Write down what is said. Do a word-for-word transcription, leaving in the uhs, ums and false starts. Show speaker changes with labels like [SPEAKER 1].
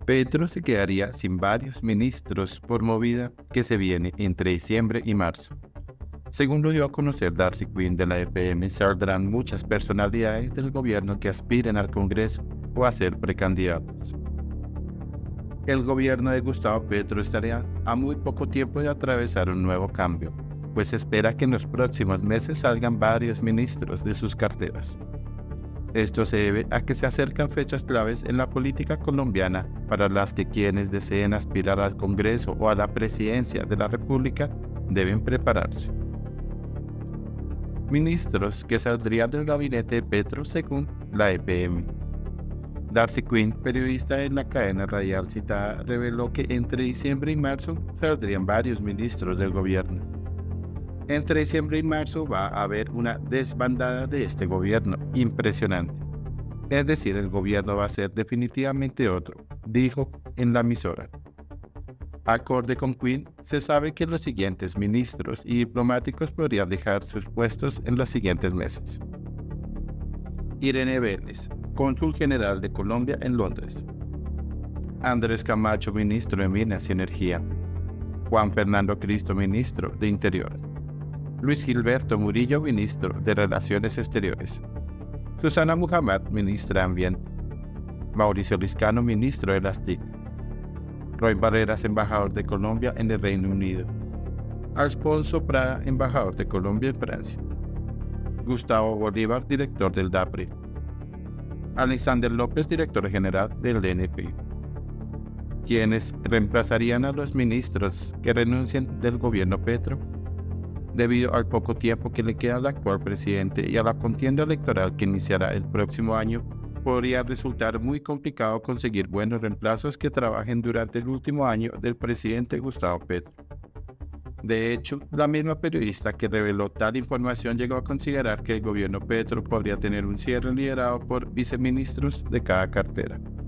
[SPEAKER 1] Petro se quedaría sin varios ministros por movida que se viene entre diciembre y marzo. Según lo dio a conocer Darcy Quinn de la E P M, saldrán muchas personalidades del gobierno que aspiren al Congreso o a ser precandidatos. El gobierno de Gustavo Petro estaría a muy poco tiempo de atravesar un nuevo cambio, pues se espera que en los próximos meses salgan varios ministros de sus carteras. Esto se debe a que se acercan fechas claves en la política colombiana para las que quienes deseen aspirar al Congreso o a la presidencia de la República deben prepararse. Ministros que saldrían del gabinete de Petro según la E P M. Darcy Quinn, periodista en la cadena radial citada, reveló que entre diciembre y marzo saldrían varios ministros del gobierno. Entre diciembre y marzo va a haber una desbandada de este gobierno impresionante. Es decir, el gobierno va a ser definitivamente otro, dijo en la emisora. Acorde con Quinn, se sabe que los siguientes ministros y diplomáticos podrían dejar sus puestos en los siguientes meses. Irene Vélez, cónsul general de Colombia en Londres. Andrés Camacho, ministro de Minas y Energía. Juan Fernando Cristo, ministro de Interior. Luis Gilberto Murillo, ministro de Relaciones Exteriores. Susana Muhammad, ministra de Ambiente. Mauricio Liscano, ministro de las T I C. Roy Barreras, embajador de Colombia en el Reino Unido. Alfonso Prada, embajador de Colombia en Francia. Gustavo Bolívar, director del DAPRE. Alexander López, director general del D N P. ¿Quiénes reemplazarían a los ministros que renuncien del gobierno Petro? Debido al poco tiempo que le queda al actual presidente y a la contienda electoral que iniciará el próximo año, podría resultar muy complicado conseguir buenos reemplazos que trabajen durante el último año del presidente Gustavo Petro. De hecho, la misma periodista que reveló tal información llegó a considerar que el gobierno Petro podría tener un cierre liderado por viceministros de cada cartera.